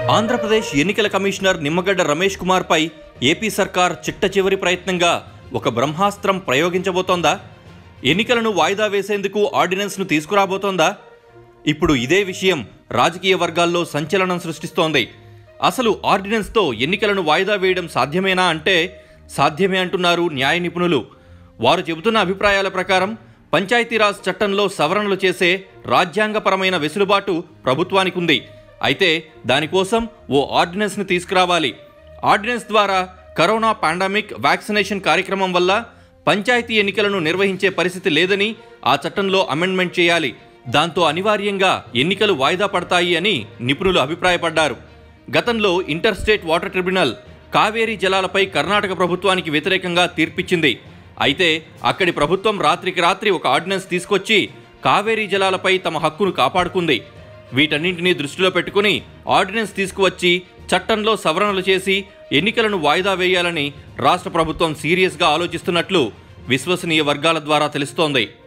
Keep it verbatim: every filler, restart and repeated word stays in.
ఆంధ్రప్రదేశ్ ఎన్నికల కమిషనర్ నిమ్మగడ్డ రమేష్ కుమార్ పై ఏపీ సర్కార్ చిట్ట చివరి ప్రయత్నంగా ఒక బ్రహ్మాస్త్రం ప్రయోగించబోతోందా? ఎన్నికలను వాయిదా వేసేందుకు ఆర్డినెన్స్ను తీసుకురాబోతోందా? ఇప్పుడు ఇదే విషయం రాజకీయ వర్గాల్లో సంచలనం సృష్టిస్తోంది. అసలు ఆర్డినెన్స్తో ఎన్నికలను వాయిదా వేయడం సాధ్యమేనా అంటే సాధ్యమే అంటున్నారు న్యాయ నిపుణులు. వారు చెబుతున్న అభిప్రాయాల ప్రకారం పంచాయతీరాజ్ చట్టంలో సవరణలు చేసే రాజ్యాంగపరమైన వెసులుబాటు ప్రభుత్వానికి ఉంది. అయితే దానికోసం ఓ ఆర్డినెన్స్ని తీసుకురావాలి. ఆర్డినెన్స్ ద్వారా కరోనా పాండమిక్ వ్యాక్సినేషన్ కార్యక్రమం వల్ల పంచాయతీ ఎన్నికలను నిర్వహించే పరిస్థితి లేదని ఆ చట్టంలో అమెండ్మెంట్ చేయాలి. దాంతో అనివార్యంగా ఎన్నికలు వాయిదా పడతాయి అని నిపుణులు అభిప్రాయపడ్డారు. గతంలో inter state water tribunal Kaveri జలాలపై కర్ణాటక ప్రభుత్వానికి వ్యతిరేకంగా తీర్పిచ్చింది. అయితే అక్కడి ప్రభుత్వం రాత్రికి రాత్రి ఒక ఆర్డినెన్స్ తీసుకొచ్చి కావేరీ జలాలపై తమ హక్కును కాపాడుకుంది. వీటన్నింటినీ దృష్టిలో పెట్టుకుని ఆర్డినెన్స్ తీసుకువచ్చి చట్టంలో సవరణలు చేసి ఎన్నికలను వాయిదా వేయాలని రాష్ట్ర ప్రభుత్వం సీరియస్గా ఆలోచిస్తున్నట్లు విశ్వసనీయ వర్గాల ద్వారా తెలుస్తోంది.